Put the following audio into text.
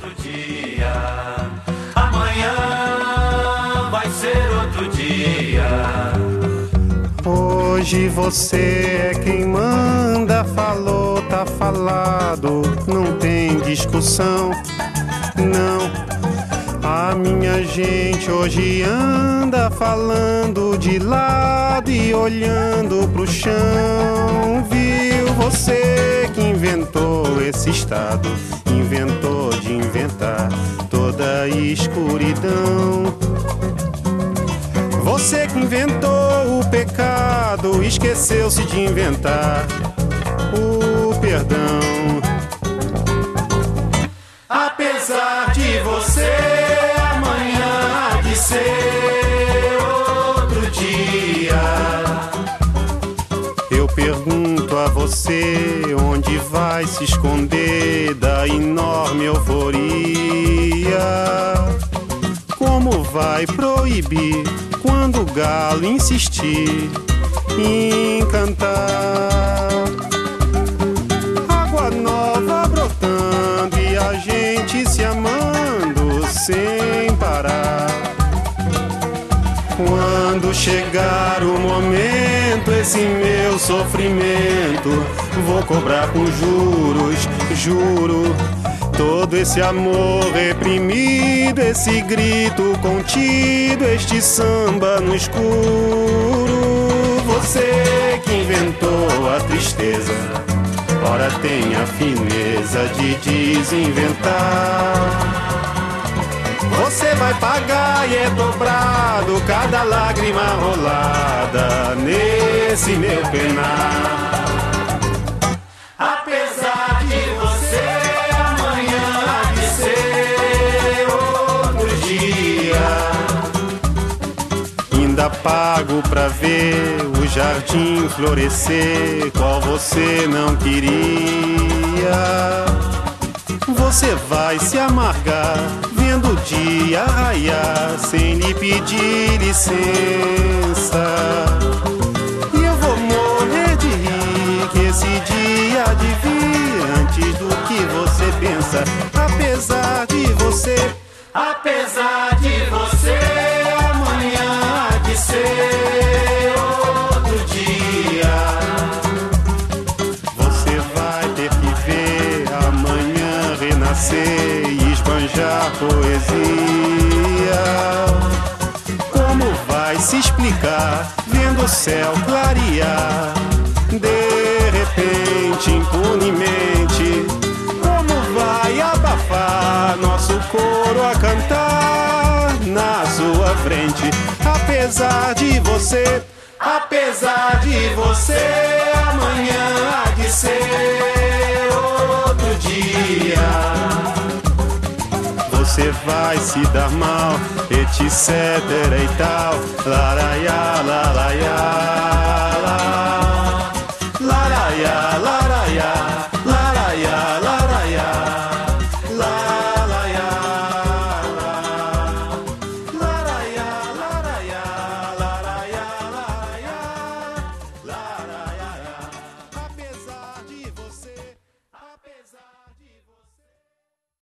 outro dia, amanhã vai ser outro dia. Hoje você é quem manda, falou, tá falado, não tem discussão, não. A minha gente hoje anda falando de lado e olhando pro chão. Viu você que inventou esse estado, inventou de inventar toda a escuridão. Você que inventou o pecado, esqueceu-se de inventar o perdão. Apesar de você, amanhã há de ser outro dia. Eu pergunto a você, onde vai se esconder da enorme euforia? Como vai proibir quando o galo insistir em cantar? Água nova brotando e a gente se amando sem parar. Quando chegar o momento, esse meu sofrimento vou cobrar com juros, juro. Todo esse amor reprimido, esse grito contido, este samba no escuro. Você que inventou a tristeza, ora tem a fineza de desinventar. Você vai pagar e é dobrado cada lágrima rolada nesse meu penar. Apesar de você, amanhã há de ser outro dia. Ainda pago pra ver o jardim florescer, qual você não queria. Você vai se amargar vendo o dia raiar sem lhe pedir licença. E eu vou morrer de rir que esse dia há de vir antes do que você pensa. Apesar de você, apesar de você, amanhã há de ser outro dia. Você vai ter que ver amanhã renascer e esbanjar poesia. Como vai se explicar vendo o céu clarear de repente, impunemente? Como vai abafar nosso coro a cantar na sua frente? Apesar de você, apesar de você, amanhã há de ser outro dia. você vai se dar mal, etc e tal, laraiá, laraiá.